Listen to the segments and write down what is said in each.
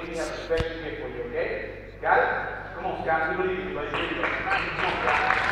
we have a special gift for you, okay? Got it? Come on, Scott. We believe you, buddy. Here you go. Come on, Scott.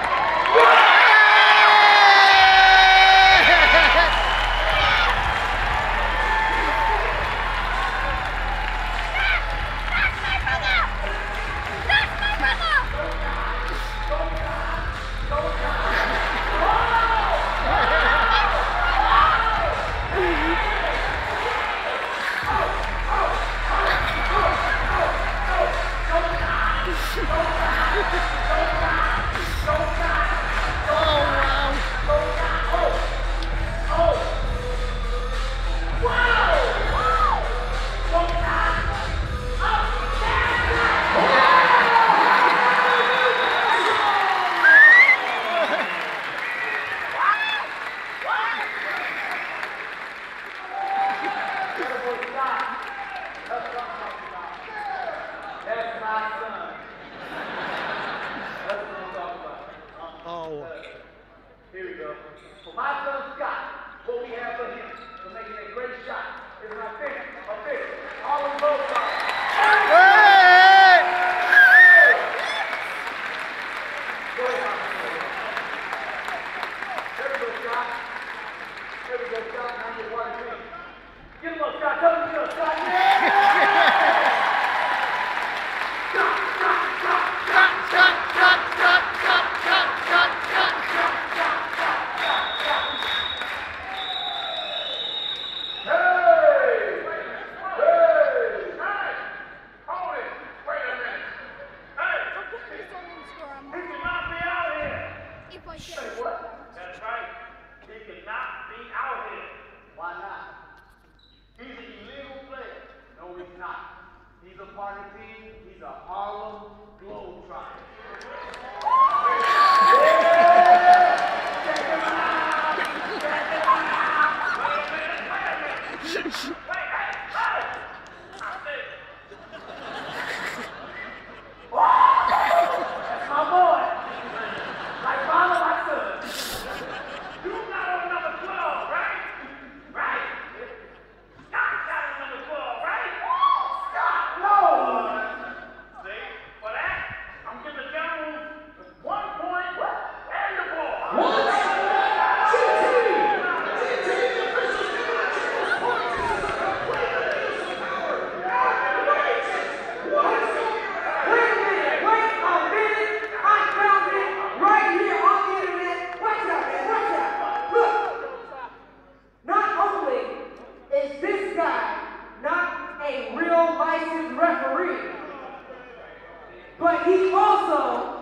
Here we go. For my son Scott, what we have for him for making a great shot is my fish, harlem globetrotter. Hey! Go ahead, there we go, Scott. There we go, Scott. Now you're water drink. Get him up, Scott. Tell him to get up, Scott. Yeah! That's right. He cannot be out here. Why not? He's an illegal player. No, he's not. He's a part of the team. He's a Harlem globetrotter. Check him out! Check him out! Wait a minute! That's my boy! Like father, like son. You got on number 12, right? Right. Scott got on number 12, right? Scott, no! See, for that, I'm giving the Generals 1 point and the ball. What? But he also